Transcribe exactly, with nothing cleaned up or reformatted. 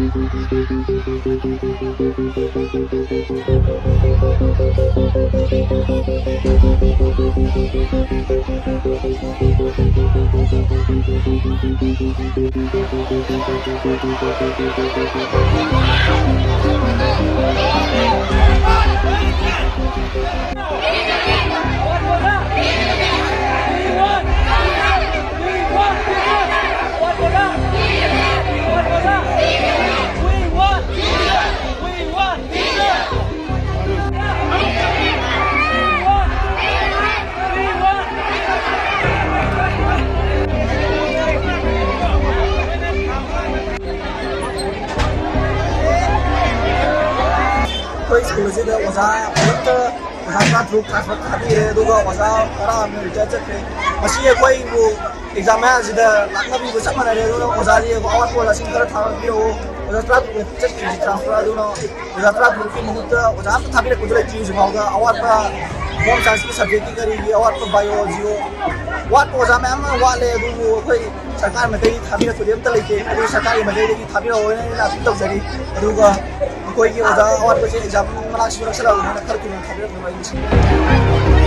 School is the was I put was not through class but happy do go was out around the judge was she going to exam as the Lakabi was someone I don't know was I what was a single town view was a trap with just transfer I don't know was a trap looking was after having a good use of our one chance subject our biology what was a man what they do सरकार में कई थाबी ना तुझे तले के अरे सरकार में कई की थाबी हो ने ना तो जरी रुका कोई की वजह और कुछ एग्जाम में मार्क्स सुरक्षा लगा ना कर के थाबी ना